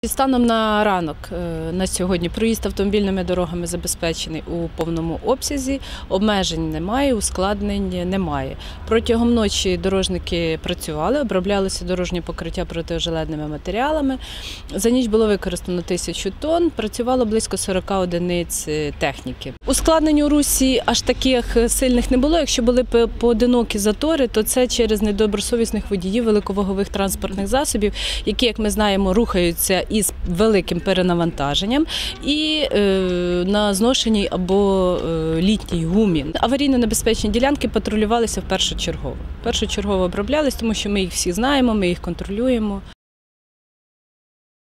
Станом на ранок на сьогодні проїзд автомобільними дорогами забезпечений у повному обсязі, обмежень немає, ускладнень немає. Протягом ночі дорожники працювали, оброблялося дорожнє покриття протижеледними матеріалами. За ніч було використано 1000 тонн, працювало близько 40 одиниць техніки. Ускладнень у русі аж таких сильних не було. Якщо були поодинокі затори, то це через недобросовісних водіїв великовагових транспортних засобів, які, як ми знаємо, рухаються із великим перенавантаженням і на зношеній або літній гумі. Аварійно-небезпечні ділянки патрулювалися першочергово. Першочергово оброблялись, тому що ми їх всі знаємо, ми їх контролюємо.